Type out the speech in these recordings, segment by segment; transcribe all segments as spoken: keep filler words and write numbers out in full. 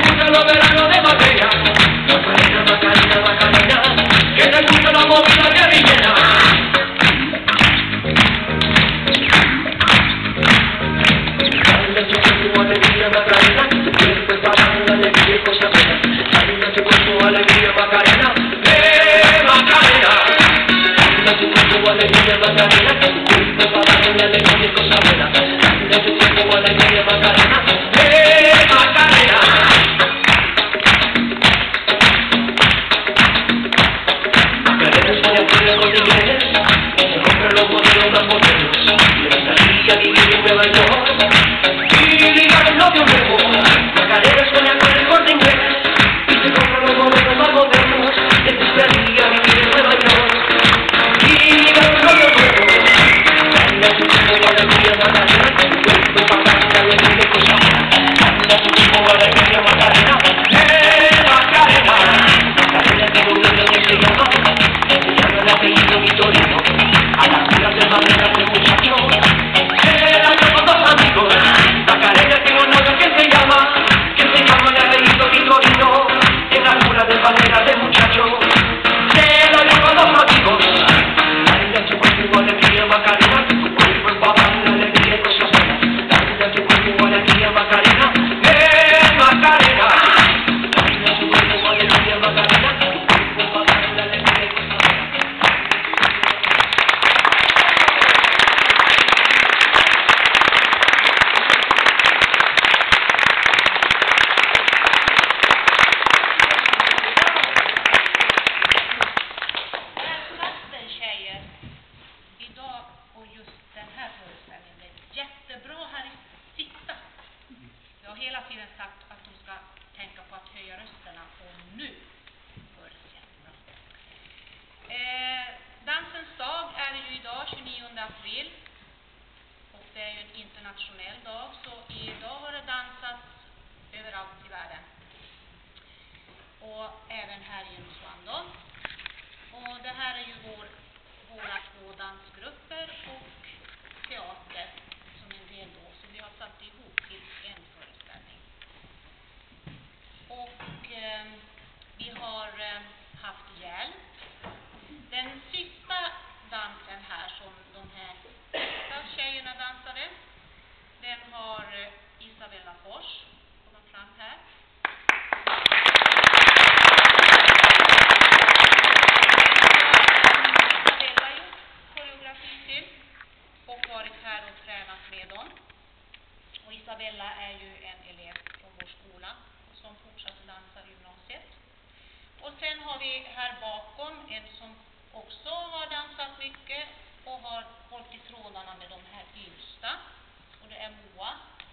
gustan los veranos de Marbella. Macarena, Macarena, Macarena, que te gusta la movida guerrillera. Dale tu cuerpo alegría, Macarena, que después va a dar la alegría y cosa buena. Dale tu cuerpo alegría, Macarena, eh, Macarena. Dale tu cuerpo alegría, Macarena, que después va a dar la alegría y cosa buena. Dale tu cuerpo alegría, Macarena, eh, Macarena. Macarena es una tierra con inglés, se rompen los modelos más modernos. Le gustaría vivir en Nueva York y ligar un novio nuevo. Macarena es una tierra con inglés y se rompen los modelos más modernos. Le gustaría vivir en Nueva York y ligar un novio nuevo. Dale a tu cuerpo alegría, Macarena, que tu cuerpo es para darle alegría y cosa buena. Dale a tu cuerpo alegría, Macarena, eh, Macarena. Macarena tiene un nombre que se llama, que se llama el apellido Vitorino. A las curas de madera del muchacho se la dio con dos amigos. Macarena tiene un nombre que se llama, que se llama el apellido Vitorino. En las curas de madera del muchacho se la dio con dos amigos. Dale a tu cuerpo alegría, Macarena, que tu cuerpo es para darle alegría y cosas buenas. Dale a tu cuerpo alegría, Macarena, eh, Macarena. Dale a tu cuerpo alegría, Macarena, que tu cuerpo es para darle alegría y cosas buenas. Välkommen tjejer, idag och just den här föreställningen. Det är jättebra här i sitta. Jag har hela tiden sagt att de ska tänka på att höja rösterna och nu bör det jättebra. Eh, dansens dag är ju idag tjugonionde april och det är ju en internationell dag, så idag har det dansats överallt i världen. Och även här i Sundsvall då. Och det här är ju vår, våra två dansgrupper och teater som en del då. Så vi har satt ihop till en föreställning. Och eh, vi har eh, haft hjälp. Den sista dansen här som de här tjejerna dansade, den har eh, Isabella Fors kommit fram här. Och varit här och tränat med dem. Och Isabella är ju en elev från vår skola som fortsatt dansar i gymnasiet. Och sen har vi här bakom en som också har dansat mycket och har hållit i trådarna med de här yngsta. Och det är Moa.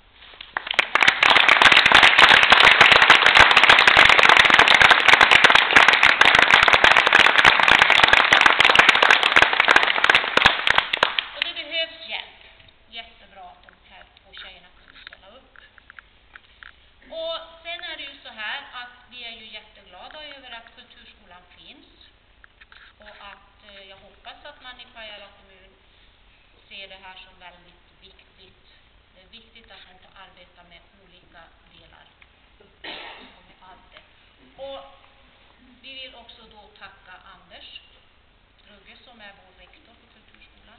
Jättebra att de här två tjejerna kunde ställa upp. Och sen är det ju så här att vi är ju jätteglada över att kulturskolan finns. Och att eh, jag hoppas att man i Pajala kommun ser det här som väldigt viktigt. Det är viktigt att man får arbeta med olika delar. Och med allt det. Och vi vill också då tacka Anders Rugge som är vår rektor på kulturskolan.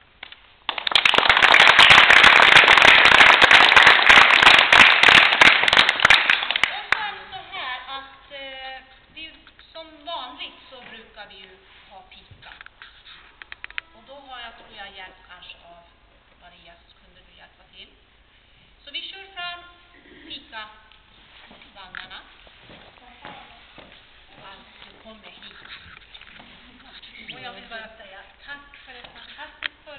Så brukar vi ju ha pika. Och då har jag, tror jag, hjälp kanske av Marias. Kunde du hjälpa till? Så vi kör fram pika-vagnarna. Allt du kommer hit. Och jag vill bara säga tack för ett fantastiskt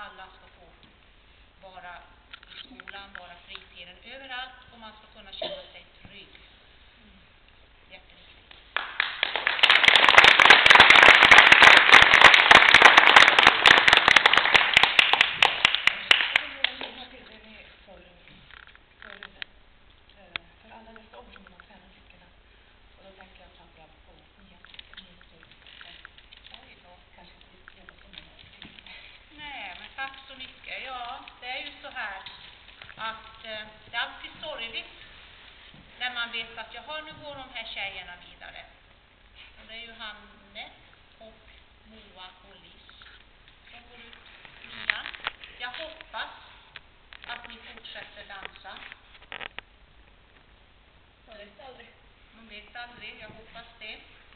alla ska få vara i skolan, vara fritiden överallt och man ska kunna känna sig trygg. Jätteviktigt. För alla nästa år som man tränar flickorna. Och då tänker jag framförallt på nya flickor. Oj då, kanske inte jobba så många år. Nej, men tack så mycket. Ja, det är ju så här att eh, det är alltid sorgligt när man vet att jaha, nu går de här tjejerna vidare. Och det är ju Hanne och Moa och Liz som går ut nian. Jag hoppas att ni fortsätter dansa. Man vet aldrig. Man vet aldrig, jag hoppas det.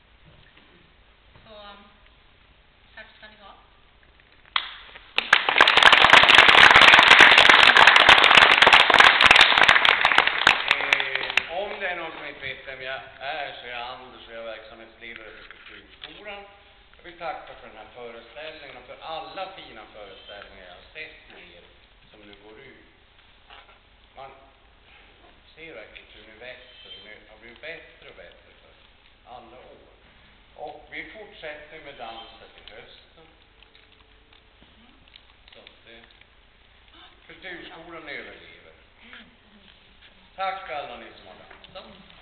Så tack ska ni ha. Eh, om det är någon som inte vet vem jag är så är jag Anders och jag är verksamhetsledare för Kulturskolan. Jag vill tacka för den här föreställningen och för alla fina föreställningar jag har sett med er som nu går ut. Man ser verkligen hur ni växer och ni har blivit bättre och bättre för alla år. Och vi fortsätter med dansen till hösten. Så att eh, Kulturskolan överlever. Tack alla ni som har dansat.